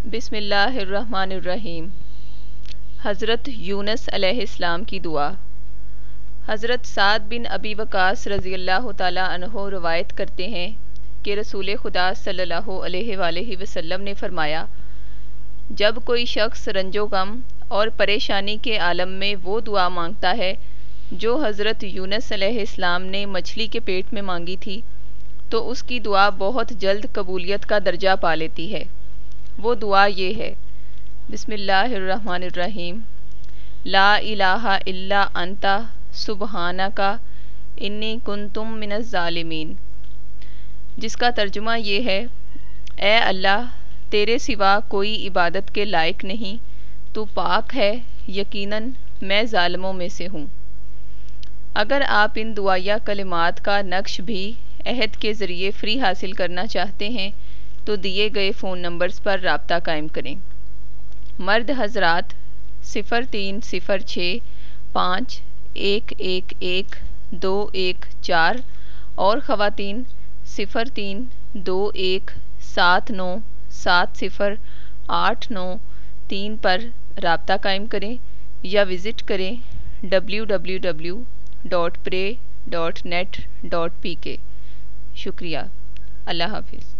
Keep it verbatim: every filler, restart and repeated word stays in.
بسم اللہ الرحمن الرحیم۔ حضرت یونس علیہ السلام کی دعا۔ حضرت سعد بن ابی وقاص رضی اللہ تعالیٰ عنہ روایت کرتے ہیں کہ رسول خدا صلی اللہ علیہ وآلہ وسلم نے فرمایا، جب کوئی شخص رنج و غم اور پریشانی کے عالم میں وہ دعا مانگتا ہے جو حضرت یونس علیہ السلام نے مچھلی کے پیٹ میں مانگی تھی، تو اس کی دعا بہت جلد قبولیت کا درجہ پا لیتی ہے۔ وہ دعا یہ ہے: بسم اللہ الرحمن الرحیم، لا الہ الا انت سبحانک انی کنت من الظالمین، جس کا ترجمہ یہ ہے: اے اللہ، تیرے سوا کوئی عبادت کے لائق نہیں، تو پاک ہے، یقیناً میں ظالموں میں سے ہوں۔ اگر آپ ان دعائیہ کلمات کا نقش بھی عہد کے ذریعے فری حاصل کرنا چاہتے ہیں تو دیے گئے فون نمبرز پر رابطہ قائم کریں۔ مرد حضرات صفر تین صفر چھ پانچ ایک ایک ایک دو ایک چار اور خواتین صفر تین دو ایک سات نو سات صفر آٹھ نو تین پر رابطہ قائم کریں یا وزٹ کریں W W W dot pray dot net dot P K. شکریہ۔ اللہ حافظ۔